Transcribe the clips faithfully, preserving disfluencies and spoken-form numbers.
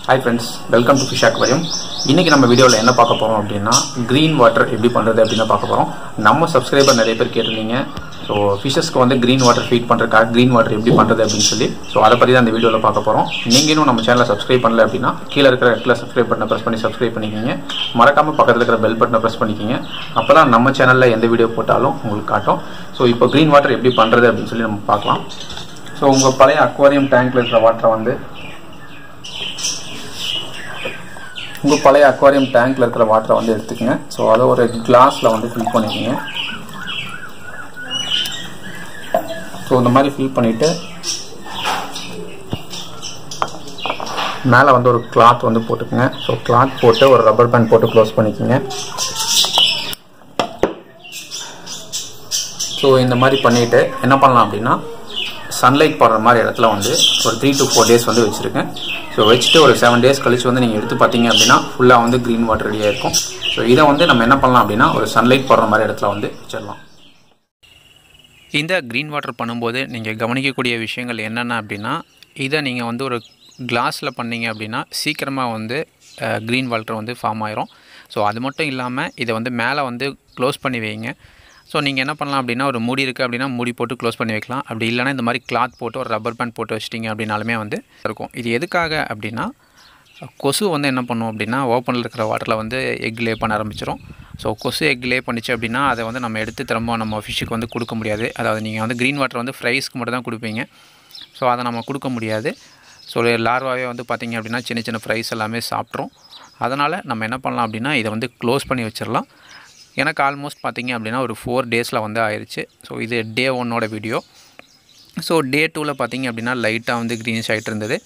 Hi friends, welcome to Fish Aquarium. இன்னைக்கு நம்ம வீடியோல என்ன பார்க்க போறோம் அப்படினா green water எப்படி பண்றது அப்படினா பார்க்க போறோம். நம்ம சப்ஸ்கிரைபர் நிறைய பேர் கேட்டிருந்தீங்க. சோ ஃபிஷஸ்க்கு வந்து green water feed பண்றதுக்கு green water எப்படி பண்றது அப்படினு சொல்லி சோ அத பத்தி தான் இந்த வீடியோல பார்க்க போறோம். நீங்க இன்னும் நம்ம சேனலை சப்ஸ்கிரைப் பண்ணல அப்படினா கீழ இருக்கிற ரெட் கலர் சப்ஸ்கிரைப் பட்டனை பிரஸ் பண்ணி சப்ஸ்கிரைப் பண்ணிக்கங்க. மறக்காம பக்கத்துல இருக்கிற பெல் பட்டனை பிரஸ் பண்ணிக்கங்க. அப்பதான் நம்ம சேனல்ல எந்த வீடியோ போட்டாலும் உங்களுக்கு காட்டும். சோ இப்போ green water எப்படி பண்றது அப்படினு சொல்லி நம்ம பார்க்கலாம். சோ உங்க பழைய அக்வாரியம் டேங்க்ல இருக்கிற வாட்டரை வந்து உங்க பழைய அக்வாரியம் டேங்க்ல இருக்கிற வாட்டரை வந்து எடுத்துக்கங்க. சோ அத ஒரு கிளாஸ்ல வந்து ஃபில் பண்ணிக்கங்க. சோ இந்த மாதிரி ஃபில் பண்ணிட்டு மேல வந்து ஒரு கிளாத் வந்து போட்டுக்கங்க. சோ கிளாத் போட்டு ஒரு ரப்பர் பேண்ட் போட்டு க்ளோஸ் பண்ணிக்கங்க. சோ இந்த மாதிரி பண்ணிட்டு என்ன பண்ணலாம் அப்படின்னா சன்லைட் படுற மாதிரி இடத்துல வந்து ஒரு த்ரீ டு ஃபோர் டேஸ் வந்து வச்சிருக்கேன். ஸோ வச்சுட்டு ஒரு செவன் டேஸ் கழிச்சு வந்து நீங்கள் எடுத்து பார்த்தீங்க அப்படின்னா ஃபுல்லாக வந்து க்ரீன் வாட்டர் ரெடியாக இருக்கும். ஸோ இதை வந்து நம்ம என்ன பண்ணலாம் அப்படின்னா ஒரு சன்லைட் படுற மாதிரி இடத்துல வந்து வச்சிடலாம். இந்த க்ரீன் வாட்டர் பண்ணும்போது நீங்கள் கவனிக்கக்கூடிய விஷயங்கள் என்னென்ன அப்படின்னா இதை நீங்கள் வந்து ஒரு கிளாஸில் பண்ணிங்க அப்படின்னா சீக்கிரமாக வந்து க்ரீன் வாட்டர் வந்து ஃபார்ம் ஆயிரும். ஸோ அது மட்டும் இல்லாமல் இதை வந்து மேலே வந்து க்ளோஸ் பண்ணி வைங்க. ஸோ நீங்கள் என்ன பண்ணலாம் அப்படின்னா ஒரு மூடி இருக்குது அப்படின்னா மூடி போட்டு க்ளோஸ் பண்ணி வைக்கலாம். அப்படி இல்லைனா இந்த மாதிரி கிளாத் போட்டு ஒரு ரப்பர் பேண்ட் போட்டு வச்சிட்டிங்க அப்படின்னாலுமே வந்து இருக்கும். இது எதுக்காக அப்படின்னா கொசு வந்து என்ன பண்ணும் அப்படின்னா ஓப்பனில் இருக்கிற வாட்டரில் வந்து எக் லே பண்ண ஆரம்பிச்சிடும். ஸோ கொசு எக் லே பண்ணிச்சு அப்படின்னா அதை வந்து நம்ம எடுத்து திரும்ப நம்ம ஃபிஷ்ஷுக்கு வந்து கொடுக்க முடியாது. அதாவது நீங்கள் வந்து க்ரீன் வாட்டர் வந்து ஃப்ரைஸ்க்கு மட்டும் தான் கொடுப்பீங்க. ஸோ அதை நம்ம கொடுக்க முடியாது. ஸோ லார்வாவே வந்து பார்த்திங்க அப்படின்னா சின்ன சின்ன ஃப்ரைஸ் எல்லாமே சாப்பிட்றோம். அதனால் நம்ம என்ன பண்ணலாம் அப்படின்னா இதை வந்து க்ளோஸ் பண்ணி வச்சிடலாம். எனக்கு ஆல்மோஸ்ட் பார்த்திங்க அப்படின்னா ஒரு ஃபோர் டேஸில் வந்து ஆயிடுச்சு. ஸோ இது டே ஒன்னோட வீடியோ. ஸோ டே டூவில் பார்த்திங்க அப்படின்னா லைட்டாக வந்து க்ரீனிஷ் ஆகிட்டு இருந்தது.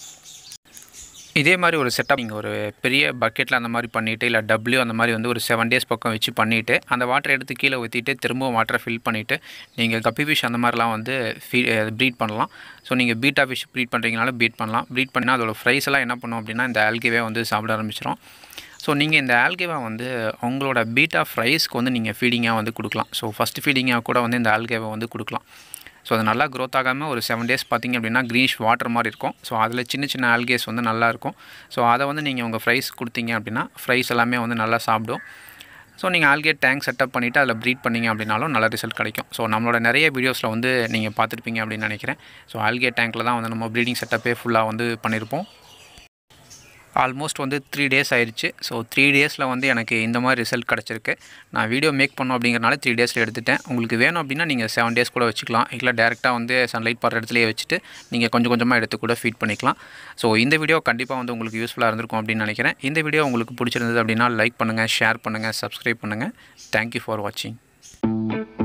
இதே மாதிரி ஒரு செட்டப் நீங்கள் ஒரு பெரிய பக்கெட்டில் அந்த மாதிரி பண்ணிவிட்டு இல்லை டபிள்யூ அந்த மாதிரி வந்து ஒரு செவன் டேஸ் பக்கம் வச்சு பண்ணிவிட்டு அந்த வாட்டரை எடுத்து கீழே ஊற்றிட்டு திரும்பவும் வாட்டரை ஃபில் பண்ணிவிட்டு நீங்கள் கப்பி ஃபிஷ் அந்த மாதிரிலாம் வந்து ஃபீ ப்ரீட் பண்ணலாம். ஸோ நீங்கள் பீட்டா ஃபிஷ் ப்ரீட் பண்ணுறீங்கனாலும் ப்ரீட் பண்ணலாம். ப்ரீட் பண்ணினா அதோட ஃப்ரைஸ் எல்லாம் என்ன பண்ணும் அப்படின்னா இந்த ஆல்கேவே வந்து சாப்பிட ஆரம்பிச்சிடும். ஸோ நீங்கள் இந்த ஆல்கேவா வந்து உங்களோட பீட்டா ஃப்ரைஸ்க்கு வந்து நீங்கள் ஃபீடிங்காக வந்து கொடுக்கலாம். ஸோ ஃபஸ்ட்டு ஃபீடிங்காக கூட வந்து இந்த ஆல்கேவா வந்து கொடுக்கலாம். ஸோ அது நல்லா க்ரோத் ஆகாமல் ஒரு செவன் டேஸ் பார்த்திங்க அப்படின்னா க்ரீனிஷ் வாட்டர் மாதிரி இருக்கும். ஸோ அதில் சின்ன சின்ன ஆல்கேஸ் வந்து நல்லாயிருக்கும். ஸோ அதை வந்து நீங்கள் உங்கள் ஃப்ரைஸ் கொடுத்தீங்க அப்படின்னா ஃப்ரைஸ் எல்லாமே வந்து நல்லா சாப்பிடும். ஸோ நீங்கள் ஆல்கே டேங்க் செட்டப் பண்ணிவிட்டு அதில் ப்ரீட் பண்ணிங்க அப்படின்னாலும் நல்ல ரிசல்ட் கிடைக்கும். ஸோ நம்மளோட நிறைய வீடியோஸில் வந்து நீங்கள் பார்த்துருப்பீங்க அப்படின்னு நினைக்கிறேன். ஸோ ஆல்கே டேங்க்கில் தான் வந்து நம்ம ப்ரீடிங் செட்டப்பே ஃபுல்லாக வந்து பண்ணியிருப்போம். ஆல்மோஸ்ட் வந்து த்ரீ டேஸ் ஆயிடுச்சு. ஸோ த்ரீ டேஸில் வந்து எனக்கு இந்த மாதிரி ரிசல்ட் கிடச்சிருக்கு. நான் வீடியோ மேக் பண்ணோம் அப்படிங்கிறனால த்ரீ டேஸில் எடுத்துட்டேன். உங்களுக்கு வேணும் அப்படின்னா நீங்கள் செவன் டேஸ் கூட வச்சுக்கலாம். இல்லை டேரெக்டாக வந்து சன்லைட் படுற இடத்துலையே வச்சுட்டு நீங்கள் கொஞ்சம் கொஞ்சமாக எடுத்து கூட ஃபீட் பண்ணிக்கலாம். ஸோ இந்த வீடியோ கண்டிப்பாக வந்து உங்களுக்கு யூஸ்ஃபுல்லாக இருந்திருக்கும் அப்படின்னு நினைக்கிறேன். இந்த வீடியோ உங்களுக்கு பிடிச்சிருந்தது அப்படின்னா லைக் பண்ணுங்கள், ஷேர் பண்ணுங்கள், சப்ஸ்கிரைப் பண்ணுங்கள். தேங்க்யூ ஃபார் வாட்சிங்.